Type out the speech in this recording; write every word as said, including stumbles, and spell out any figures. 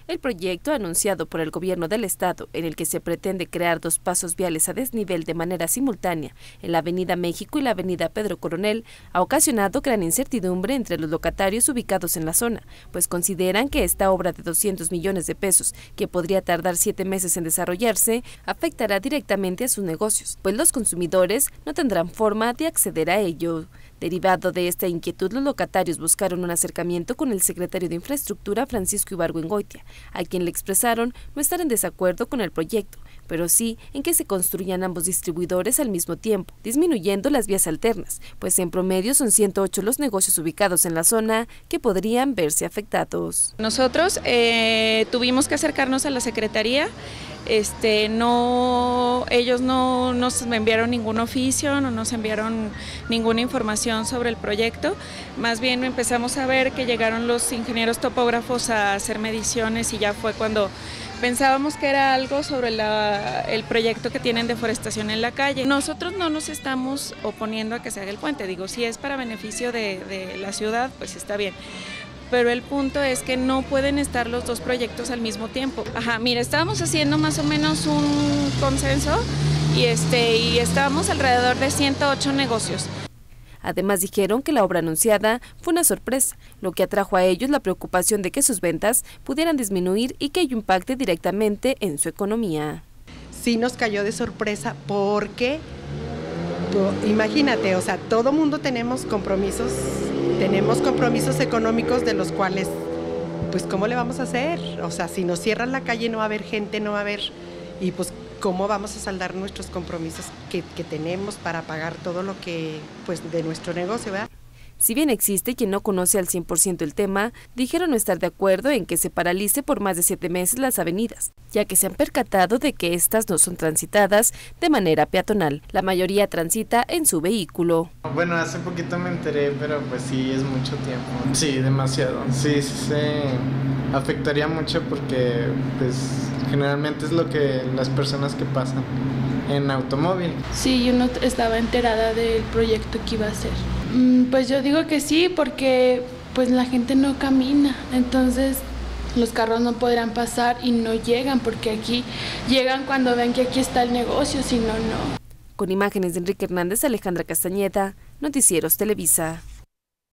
El proyecto anunciado por el gobierno del estado, en el que se pretende crear dos pasos viales a desnivel de manera simultánea en la avenida México y la avenida Pedro Coronel, ha ocasionado gran incertidumbre entre los locatarios ubicados en la zona, pues consideran que esta obra de doscientos millones de pesos, que podría tardar siete meses en desarrollarse, afectará directamente a sus negocios, pues los consumidores no tendrán forma de acceder a ello. Derivado de esta inquietud, los locatarios buscaron un acercamiento con el secretario de Infraestructura, Francisco Ibargüengoitia, a quien le expresaron no estar en desacuerdo con el proyecto, pero sí en que se construyan ambos distribuidores al mismo tiempo, disminuyendo las vías alternas, pues en promedio son ciento ocho los negocios ubicados en la zona que podrían verse afectados. Nosotros eh, tuvimos que acercarnos a la Secretaría. Este, no, ellos no nos enviaron ningún oficio, no nos enviaron ninguna información sobre el proyecto, más bien empezamos a ver que llegaron los ingenieros topógrafos a hacer mediciones y ya fue cuando pensábamos que era algo sobre la, el proyecto que tienen de forestación en la calle. Nosotros no nos estamos oponiendo a que se haga el puente, digo, si es para beneficio de, de la ciudad, pues está bien. Pero el punto es que no pueden estar los dos proyectos al mismo tiempo. Ajá, mira, estábamos haciendo más o menos un consenso y, este, y estábamos alrededor de ciento ocho negocios. Además dijeron que la obra anunciada fue una sorpresa, lo que atrajo a ellos la preocupación de que sus ventas pudieran disminuir y que ello impacte directamente en su economía. Sí nos cayó de sorpresa porque, imagínate, o sea, todo mundo tenemos compromisos, tenemos compromisos económicos de los cuales, pues, ¿cómo le vamos a hacer? O sea, si nos cierran la calle no va a haber gente, no va a haber, y pues, ¿cómo vamos a saldar nuestros compromisos que, que tenemos para pagar todo lo que, pues, de nuestro negocio, ¿verdad? Si bien existe quien no conoce al cien por ciento el tema, dijeron no estar de acuerdo en que se paralice por más de siete meses las avenidas, ya que se han percatado de que estas no son transitadas de manera peatonal. La mayoría transita en su vehículo. Bueno, hace poquito me enteré, pero pues sí, es mucho tiempo. Sí, demasiado. Sí, sí, sí, afectaría mucho porque pues generalmente es lo que las personas que pasan en automóvil. Sí, yo no estaba enterada del proyecto que iba a hacer. Pues yo digo que sí, porque pues la gente no camina, entonces los carros no podrán pasar y no llegan, porque aquí llegan cuando ven que aquí está el negocio, si no, no. Con imágenes de Enrique Hernández, Alejandra Castañeda, Noticieros Televisa.